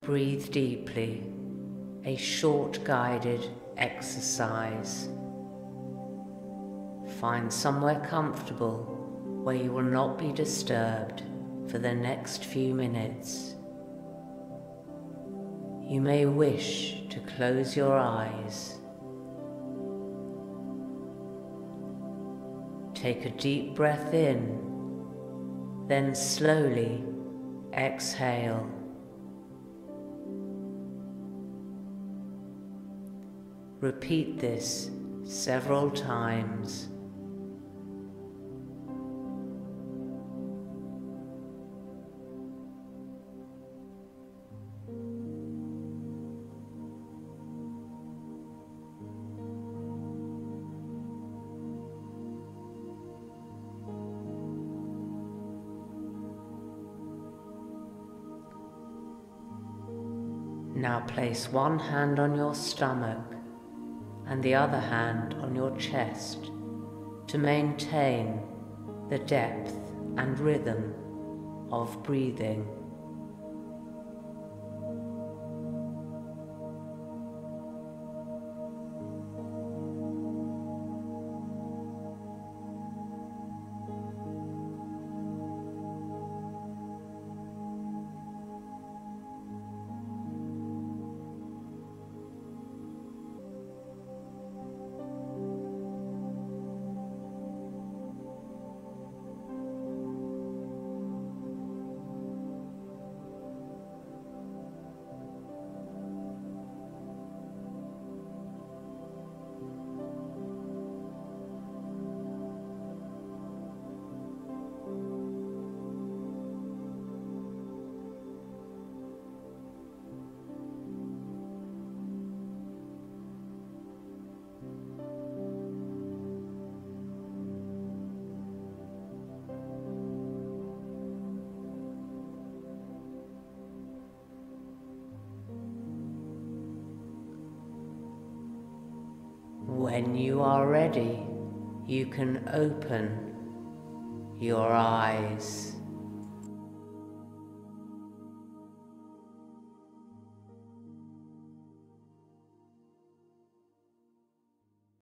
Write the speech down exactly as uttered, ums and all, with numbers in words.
Breathe deeply, a short guided exercise. Find somewhere comfortable where you will not be disturbed for the next few minutes. You may wish to close your eyes. Take a deep breath in, then slowly exhale. Repeat this several times. Now place one hand on your stomach and the other hand on your chest to maintain the depth and rhythm of breathing. When you are ready, you can open your eyes.